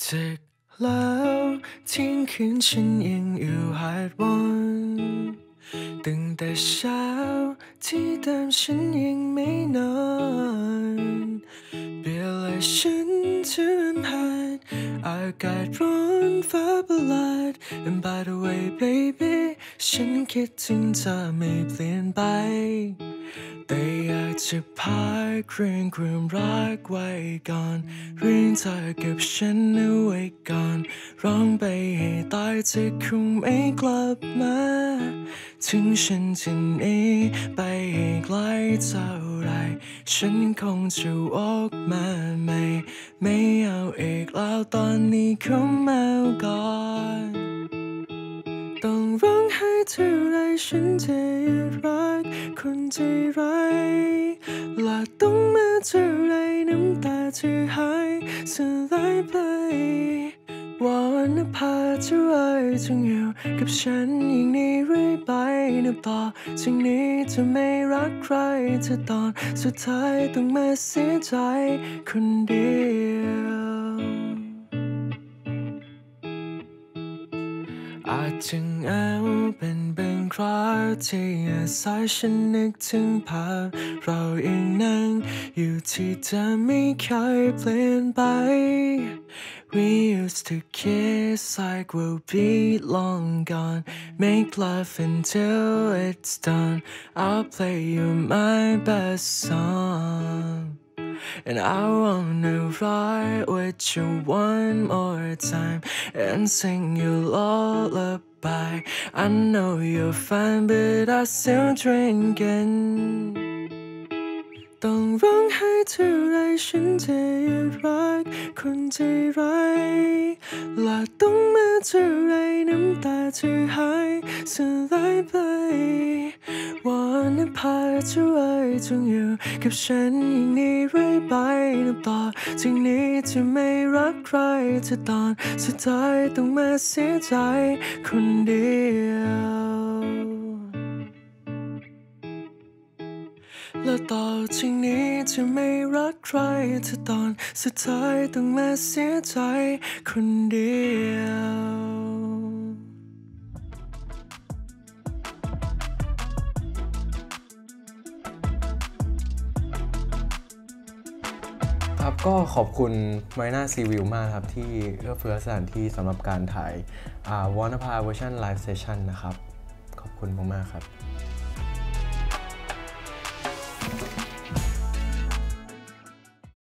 ดึกแล้วเที่ยงคืนฉันยังอยู่หาดวันตั้งแต่เช้าที่เดิมฉันยังไม่นอนเบียร์และฉันถึงหาดอากาศร้อนฟ้าประหลาด And by the way baby ฉันคิดถึงเธอไม่เปลี่ยนไปแต่อยากจะพักเรื่องความรักไว้ก่อนเรื่องเธอกับฉันเอาไว้ก่อนร้องไปให้ตายเธอคงไม่กลับมาถึงฉันจะหนีไปให้ไกลเท่าไรฉันคงจะออกมาไม่เอาอีกแล้วตอนนี้เขามาก่อนต้องร้องไห้เท่าไรฉันจะหยุดรักคนใจร้ายและต้องมาเท่าไรน้ำตาจะหายสลายไปวอนนภาจะไว้จงอยู่กับฉันอย่างนี้เรื่อยไปนับต่อจากนี้จะไม่รักใครเธอตอนสุดท้ายต้องมาเสียใจคนเดียวอาจจะเหงาเป็นบางครั้งที่อาศัยฉันนึกถึงภาพเรายังนั่งอยู่ที่เธอไม่เคยเปลี่ยนไป We used to kiss like we'll be long gone Make love until it's done I'll play you my best song And I wanna ride with you one more time And sing you lullaby I know you're fine but I still drinking ต้องร้องไห้เท่าไรฉันจะหยุดรักคนใจร้ายและต้องมาเท่าไรน้ำตาจะหายสลายไปวอนนภาจะไว้จงอยู่กับฉันอย่างนี้เรื่อยไปนับต่อจากนี้จะไม่รักใครเธอตอนสุดท้ายต้องมาเสียใจคนเดียวและต่อจากนี้จะไม่รักใครเธอตอนสุดท้ายต้องมาเสียใจคนเดียวครับก็ขอบคุณ Marina Sea View มากครับที่เอื้อเฟื้อสถานที่สำหรับการถ่ายวรรณภาเวอร์ชันไลฟ์เซสชั่นนะครับขอบคุณมากๆครับ